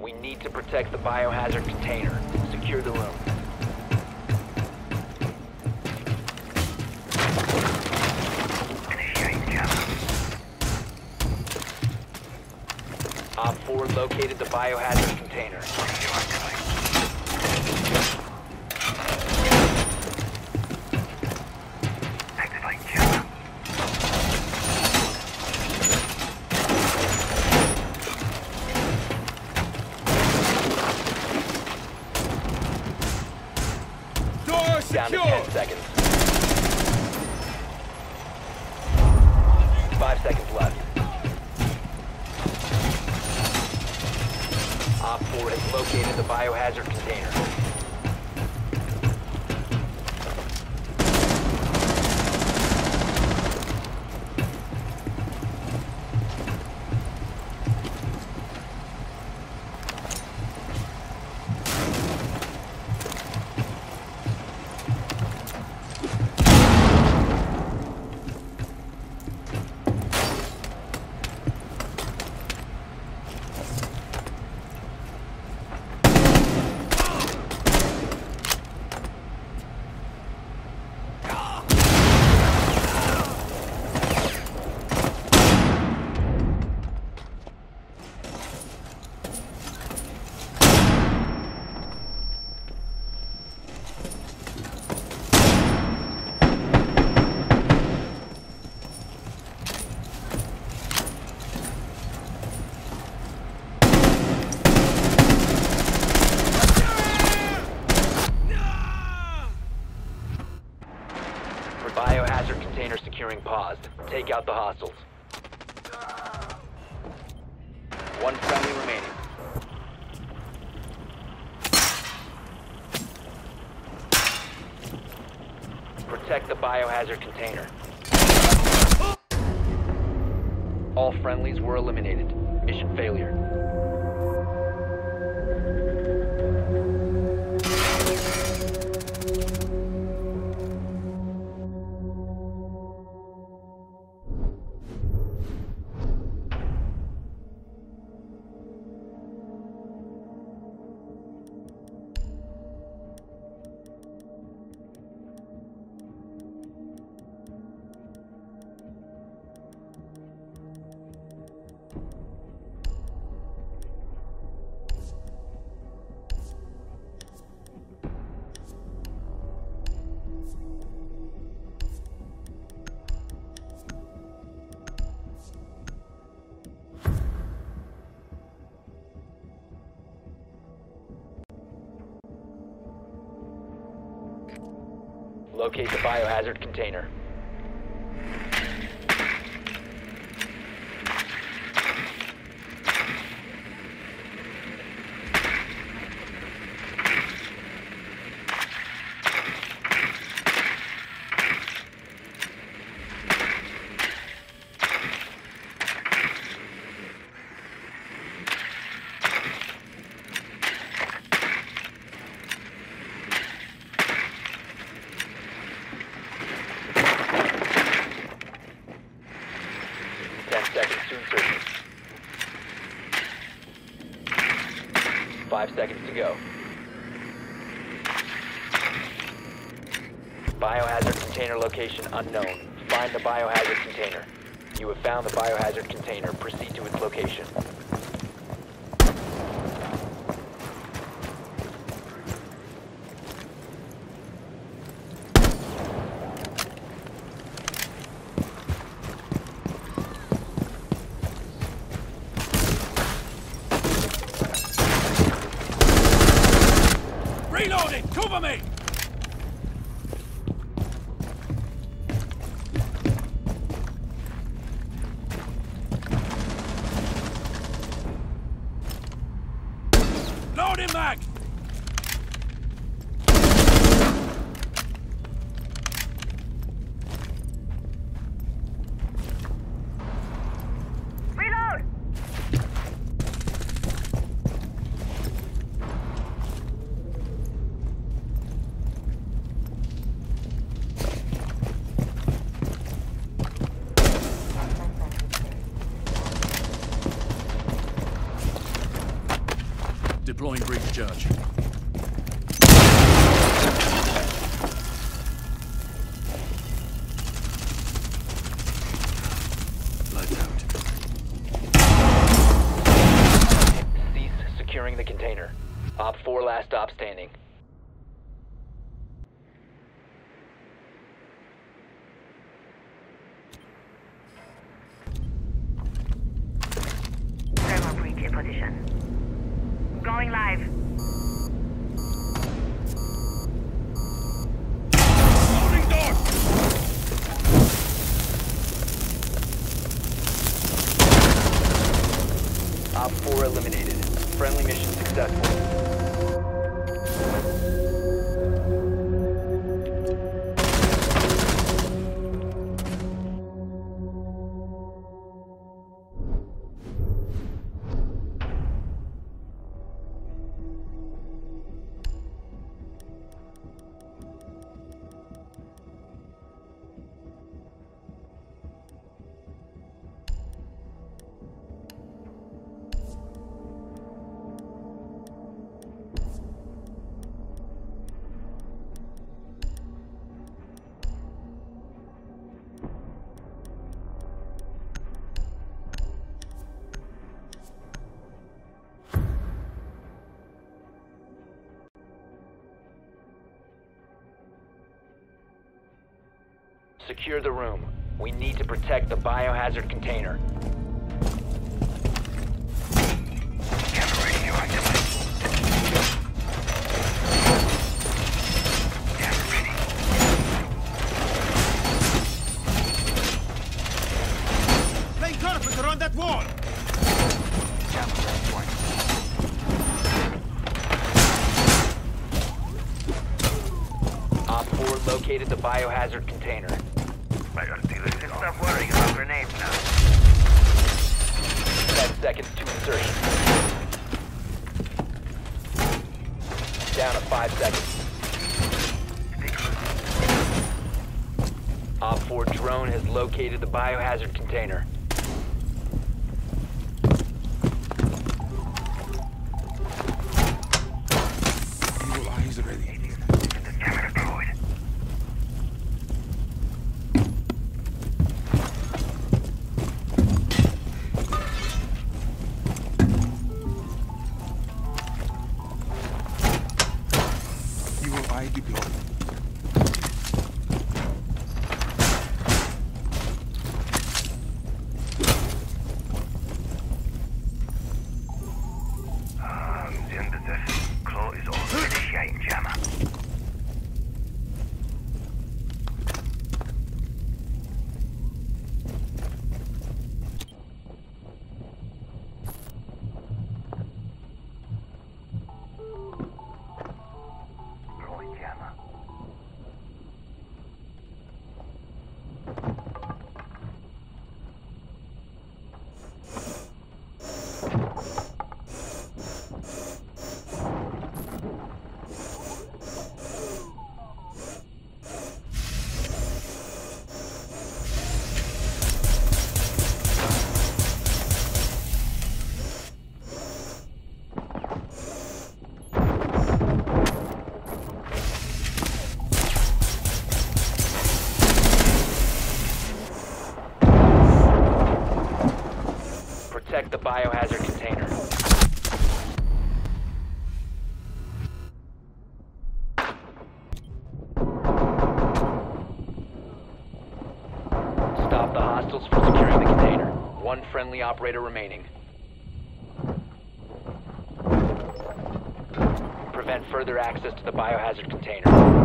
We need to protect the biohazard container. Secure the room. Op 4 located the biohazard container. Down to 10 seconds. 5 seconds left. Op 4 has located the biohazard container. Biohazard container securing paused. Take out the hostiles. One friendly remaining. Protect the biohazard container. All friendlies were eliminated. Mission failure. Locate the biohazard container. Seconds to insertion. 5 seconds to go. Biohazard container location unknown. Find the biohazard container. You have found the biohazard container. Proceed to its location. Reloading! Cover me! Loading mag! Deploying breach charge. Lights out. Cease securing the container. Op 4 last stop standing. Thermal breach in position. Going live. Loading door! Op 4 eliminated. Friendly mission successful. Secure the room. We need to protect the biohazard container. Camera radio activated. Camera ready. Play carpenter on that wall! Camera ready twice. Op 4 located the biohazard container. Stop worrying about grenades now. 10 seconds to insertion. Down to 5 seconds. Op 4 drone has located the biohazard container. Evil eyes ready. Camera deployed. Evil eye deployed. Synthesis. Claw is on. Initiating jammer. Deploying jammer. Protect the biohazard container. Stop the hostiles from securing the container. One friendly operator remaining. Prevent further access to the biohazard container.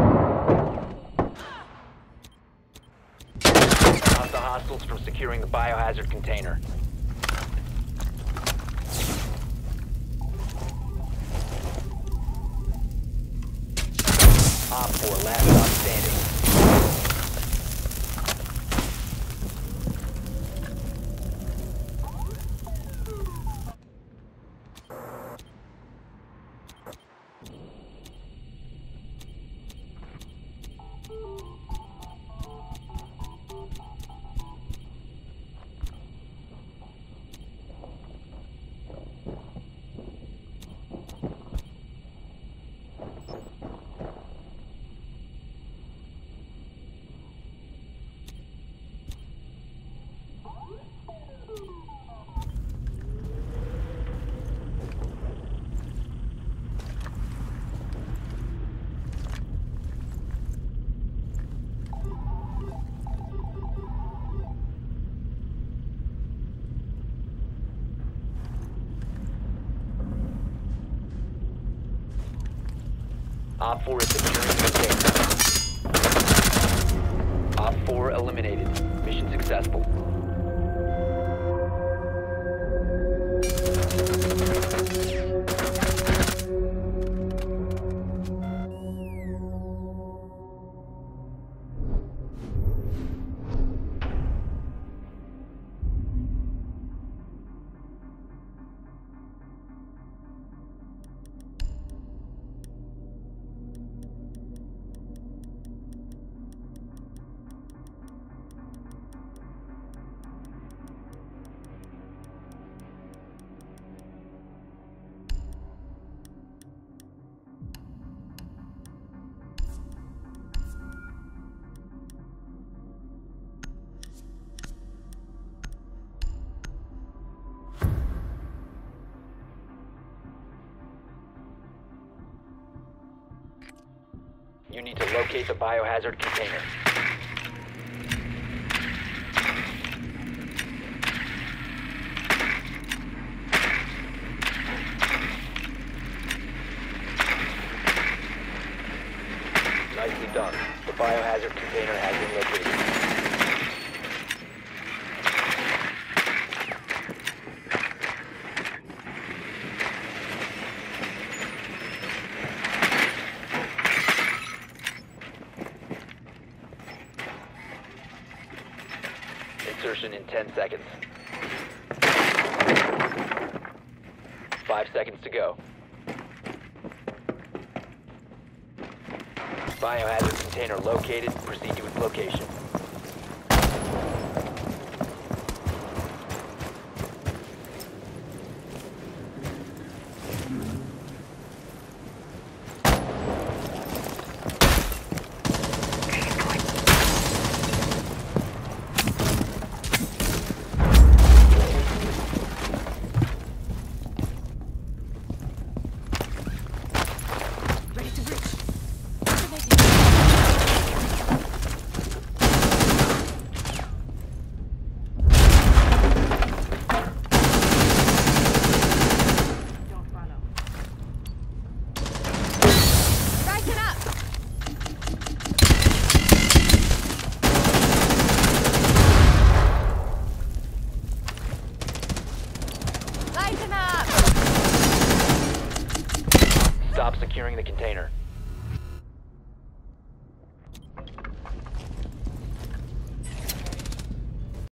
Stop the hostiles from securing the biohazard container. Op 4 last stop standing. Op 4 is securing the container. Op 4 eliminated. Mission successful. You need to locate the biohazard container. Nicely done. The biohazard container has been located. Insertion in 10 seconds. 5 seconds to go. Biohazard container located. Proceed to its location. Stop securing the container.